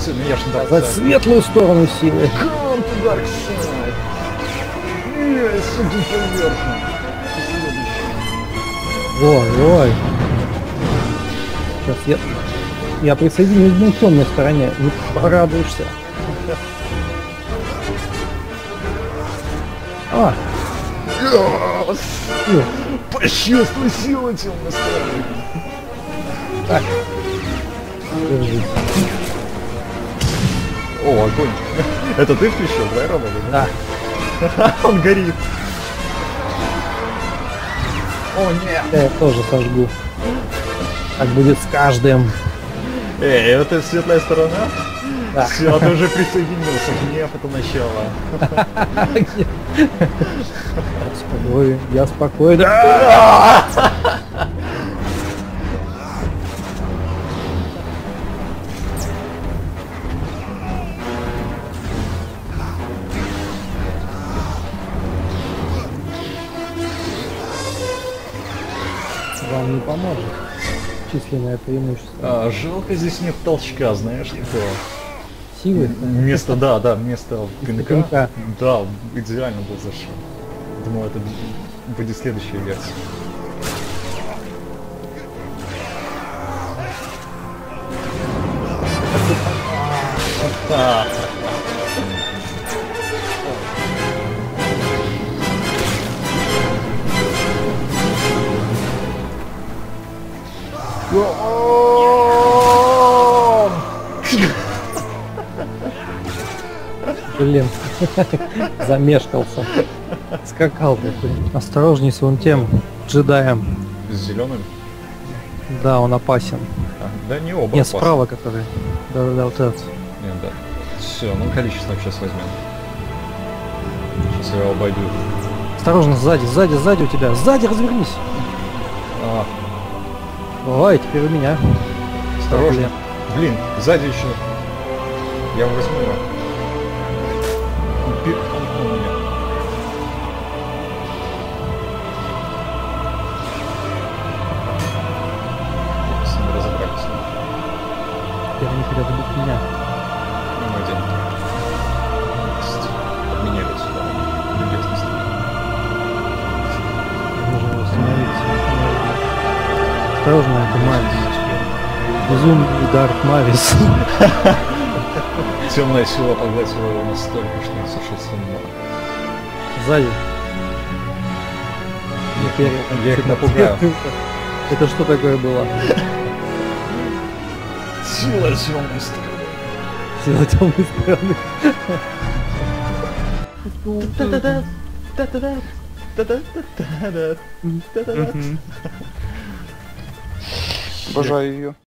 Ну я ж не За светлую сторону силы. Come to dark side. Yes, иди поверху. Ой, ой. Сейчас я присоединюсь к на темной стороне. Не порадуешься. А. Почувствуй силу темной стороны. Так. Держись. О, огонь. Это ты включил, да, Рома? Да. Он горит. О, нет. Я тоже сожгу. Так будет с каждым. Эй, это светлая сторона? Да. Все, ты уже присоединился. Гнев это начало. Ой, я спокойно. Вам не поможет численное преимущество. Жалко, здесь нет толчка, знаешь, такого. Силы? Вместо, да, вместо пинка. пинка. Да, идеально был зашел. Думал, это будет следующая версия. Блин, замешкался. Скакал такой. Осторожней с вон тем джедаем. С зеленым? Да, он опасен. Да не оба. Нет, опасны. справа который. Да-да-да, вот этот. Нет, да. Все, ну количество сейчас возьмем. Сейчас я его обойду. Осторожно, сзади у тебя. Сзади развернись. А, Ой, теперь у меня. осторожно. Блин, сзади еще. Я возьму его. Он у меня. С ним разобрались. Теперь они хотят убить меня. Ну, один. Обменяли сюда. Любезность. Нужно его остановить. Осторожно, это Мавис. Безумный удар Мавис. Темная сила поглотила его настолько, что он сошел с ума. Сзади. Я их напугаю. Это что такое было? Сила темной стороны. Сила темной стороны. Та-та-та. Обожаю ее.